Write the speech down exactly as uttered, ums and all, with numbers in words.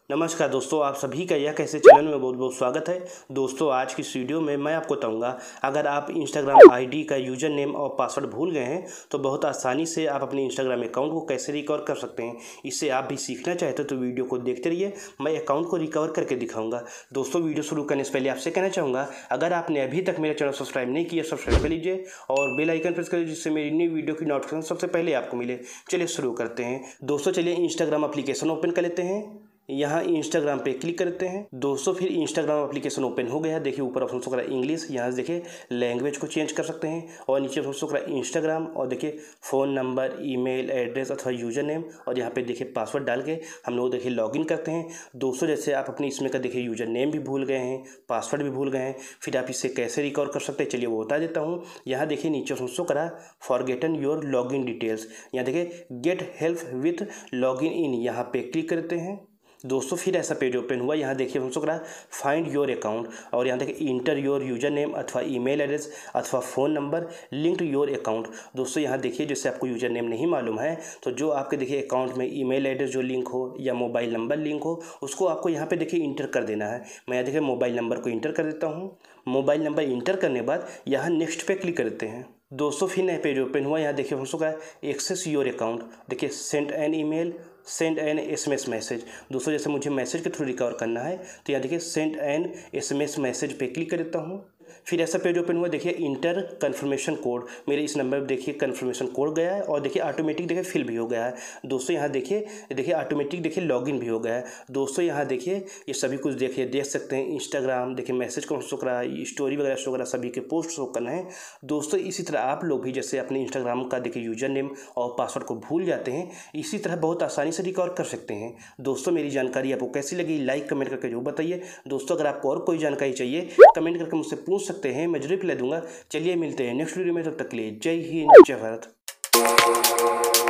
नमस्कार दोस्तों, आप सभी का यह कैसे चैनल में बहुत बहुत स्वागत है। दोस्तों, आज की इस वीडियो में मैं आपको बताऊंगा, अगर आप इंस्टाग्राम आईडी का यूज़र नेम और पासवर्ड भूल गए हैं तो बहुत आसानी से आप अपने इंस्टाग्राम अकाउंट को कैसे रिकवर कर सकते हैं। इससे आप भी सीखना चाहते हो तो वीडियो को देखते रहिए, मैं अकाउंट को रिकवर करके दिखाऊँगा। दोस्तों, वीडियो शुरू करने से पहले आपसे कहना चाहूँगा, अगर आपने अभी तक मेरा चैनल सब्सक्राइब नहीं किया सब्सक्राइब कर लीजिए और बेल आइकन प्रेस करिए, जिससे मेरी नई वीडियो की नोटिफिकेशन सबसे पहले आपको मिले। चलिए शुरू करते हैं। दोस्तों, चलिए इंस्टाग्राम एप्लीकेशन ओपन कर लेते हैं। यहाँ इंस्टाग्राम पे क्लिक करते हैं। दोस्तों, फिर इंस्टाग्राम एप्लीकेशन ओपन हो गया। देखिए ऊपर ऑप्शन शो कर रहा है इंग्लिश, यहाँ से देखिए लैंग्वेज को चेंज कर सकते हैं और नीचे ऑप्शन शो कर रहा है इंस्टाग्राम और देखिए फ़ोन नंबर, ईमेल एड्रेस अथवा यूज़र नेम और यहाँ पे देखिए पासवर्ड डाल के हम लोग देखिए लॉगिन करते हैं। दोस्तों, जैसे आप अपने इसमें का देखिए यूज़र नेम भी भूल गए हैं, पासवर्ड भी भूल गए हैं, फिर आप इससे कैसे रिकवर कर सकते हैं चलिए वो बता देता हूँ। यहाँ देखिए नीचे ऑप्शन शो करा फॉरगेटन योर लॉगिन डिटेल्स, यहाँ देखिए get help with login in, यहाँ पे क्लिक करते हैं। दोस्तों, फिर ऐसा पेज ओपन हुआ। यहाँ देखिए हम करा फाइंड योर अकाउंट और यहाँ देखिए इंटर योर यूजर नेम अथवा ईमेल एड्रेस अथवा phone number link to your account. दोस्तों, यहाँ देखिए जैसे आपको यूजर नेम नहीं मालूम है तो जो आपके देखिए अकाउंट में ईमेल एड्रेस जो लिंक हो या मोबाइल नंबर लिंक हो उसको आपको यहाँ पे देखिए इंटर कर देना है। मैं यहाँ देखिए मोबाइल नंबर को इंटर कर देता हूँ। मोबाइल नंबर इंटर करने के बाद यहाँ नेक्स्ट पे क्लिक करते हैं। दोस्तों, फिर नया पेज ओपन हुआ। यहाँ देखिए हम का एक्सेस योर अकाउंट, देखिए send an email, send an SMS message. दोस्तों, जैसे मुझे मैसेज के थ्रू रिकवर करना है तो यहाँ देखिए सेंड एन एसएमएस मैसेज पे क्लिक कर देता हूँ। फिर ऐसा पेज ओपन हुआ। देखिए इंटर कन्फर्मेशन कोड, मेरे इस नंबर पर देखिए कन्फर्मेशन कोड गया है और देखिए ऑटोमेटिक देखिए फिल भी हो गया है। दोस्तों, यहाँ देखिए देखिए ऑटोमेटिक देखिए लॉगिन भी हो गया है। दोस्तों, यहाँ देखिए ये सभी कुछ देखिए देख सकते हैं। इंस्टाग्राम देखिए मैसेज कौन शो करा है, स्टोरी वगैरह शो करा, सभी के पोस्ट शो करना है। दोस्तों, इसी तरह आप लोग भी जैसे अपने इंस्टाग्राम का देखिए यूजर नेम और पासवर्ड को भूल जाते हैं, इसी तरह बहुत आसानी से रिकवर कर सकते हैं। दोस्तों, मेरी जानकारी आपको कैसी लगी लाइक कमेंट करके जरूर बताइए। दोस्तों, अगर आपको और कोई जानकारी चाहिए कमेंट करके मुझसे पूछ सकते हैं, मैं जरूर रिप्लाई दूंगा। चलिए मिलते हैं नेक्स्ट वीडियो में, तब तक के लिए जय हिंद जय भारत।